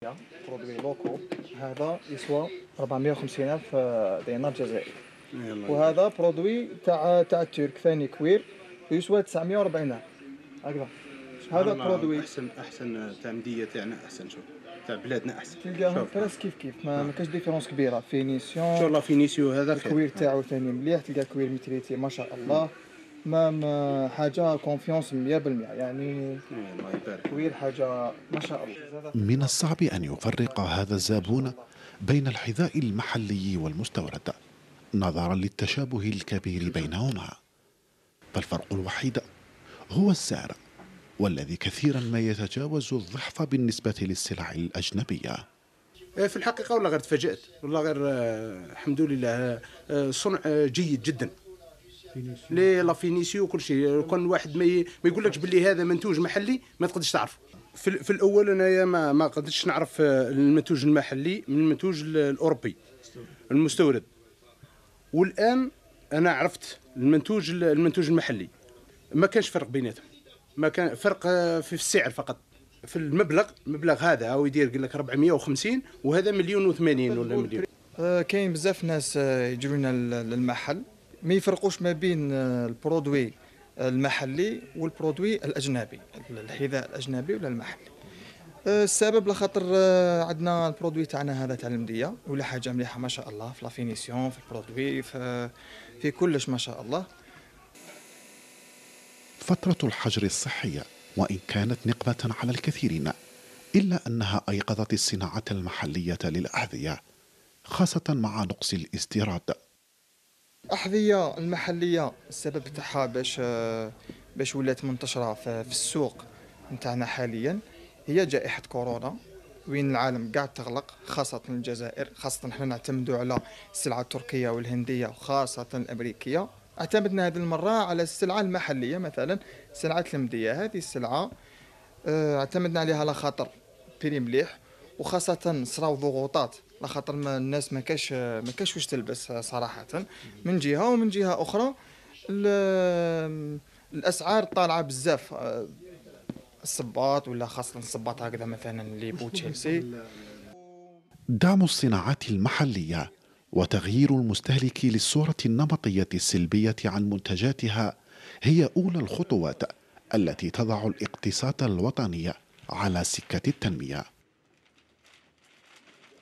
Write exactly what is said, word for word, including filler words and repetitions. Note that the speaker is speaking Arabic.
برودوي لوكو هذا يسوى أربعمائة وخمسين ألف دينار جزائري. وهذا برودوي تاع تاع الترك ثاني كوير يسوى تسعمائة وأربعين ألف هكذا. هذا برودوي احسن احسن تاع مديه تاعنا احسن. شوف تاع بلادنا احسن تلقاهم فراس كيف كيف ما, ما كاش ديفيرونس كبيره. فينيسيون شو الله فينيسيو هذا خير. الكوير تاعو ثاني مليح. تلقى كوير ميتريتي ما شاء الله. ما, ما حاجه كونفيونس مية بالمية يعني. الله يبارك. كوير حاجه ما شاء الله. من الصعب أن يفرق هذا الزبون بين الحذاء المحلي والمستورد نظرا للتشابه الكبير بينهما، فالفرق الوحيد هو السعر، والذي كثيرا ما يتجاوز الضعف بالنسبة للسلع الأجنبية. في الحقيقة والله غير تفاجأت والله غير الحمد لله صنع جيد جدا. لي لا فينيسيو وكل شيء. كان واحد ما ما يقولكش باللي هذا منتوج محلي ما تقدرش تعرفه. في, في الاول انايا ما ما قدرتش نعرف المنتوج المحلي من المنتوج الاوروبي المستورد، والان انا عرفت المنتوج المنتوج المحلي. ما كانش فرق بيناتهم، ما كان فرق في السعر فقط. في المبلغ المبلغ هذا هو يدير قال لك أربعمائة وخمسين وهذا مليون وثمانين ولا مليون. آه كاين بزاف ناس آه يجوا لنا للمحل ما يفرقوش ما بين آه البرودوي المحلي والبرودوي الاجنبي، الحذاء الاجنبي ولا المحلي. آه السبب لخاطر آه عندنا البرودوي تاعنا هذا تاع المديه ولا حاجه مليحه ما شاء الله في لا فينيسيون في البرودوي في, في كلش ما شاء الله. فترة الحجر الصحية وإن كانت نقمة على الكثيرين إلا أنها أيقظت الصناعة المحلية للأحذية خاصة مع نقص الاستيراد. أحذية المحلية السبب تاعها باش باش ولات منتشرة في السوق نتاعنا حاليا هي جائحة كورونا، وين العالم قاعد تغلق خاصة الجزائر. خاصة احنا نعتمدوا على السلعة التركية والهندية وخاصة الأمريكية. اعتمدنا هذه المرة على السلعة المحلية مثلا سلعة المدية. هذه السلعة اعتمدنا عليها على خاطر بري مليح، وخاصة صراو ضغوطات لخاطر ما الناس ما كاش ما كاش واش تلبس صراحة من جهة، ومن جهة أخرى الأسعار طالعة بزاف. الصباط ولا خاصة الصباط هكذا مثلا اللي بو تشيلسي. دعم الصناعات المحلية وتغيير المستهلك للصورة النمطية السلبية عن منتجاتها هي أولى الخطوات التي تضع الاقتصاد الوطني على سكة التنمية.